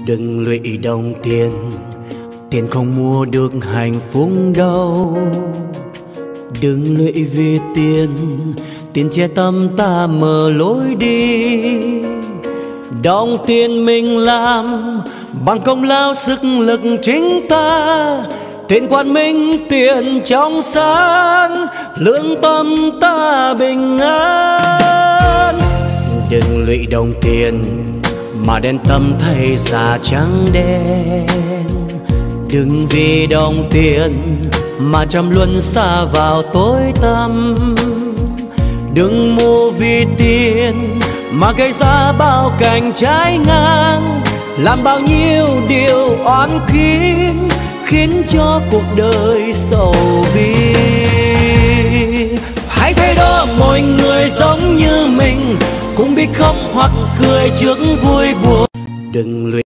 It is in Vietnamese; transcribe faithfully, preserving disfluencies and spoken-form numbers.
Đừng lụy đồng tiền, tiền không mua được hạnh phúc đâu. Đừng lụy vì tiền, tiền che tâm ta mở lối đi. Đồng tiền mình làm bằng công lao sức lực chính ta. Tiền quán minh, tiền trong sáng, lương tâm ta bình an. Đừng lụy đồng tiền mà đen tâm thay già trắng đen. Đừng vì đồng tiền mà trăm luân xa vào tối tăm. Đừng mua vì tiền mà gây ra bao cảnh trái ngang. Làm bao nhiêu điều oán kín khiến cho cuộc đời sầu bi. Hãy thấy đó mọi người giống như mình, cũng biết khóc hoặc cười trước vui buồn. Đừng lụy